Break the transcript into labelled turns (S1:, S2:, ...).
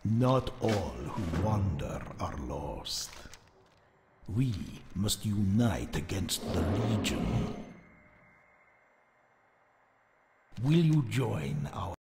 S1: Not all who wander are lost. We must unite against the Legion. Will you join our